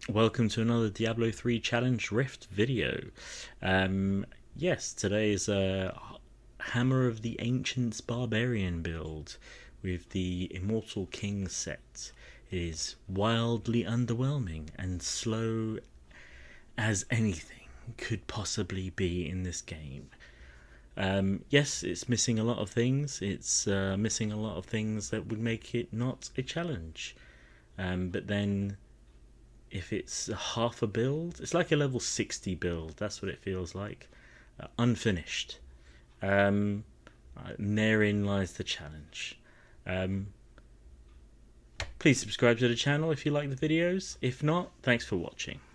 Welcome to another Diablo 3 Challenge Rift video. Yes, today is a Hammer of the Ancients Barbarian build with the Immortal King set. It is wildly underwhelming and slow as anything could possibly be in this game. Yes, it's missing a lot of things. It's missing a lot of things that would make it not a challenge. But then if it's half a build, it's like a level 60 build. That's what it feels like. Unfinished. Therein lies the challenge. Please subscribe to the channel if you like the videos. If not, thanks for watching.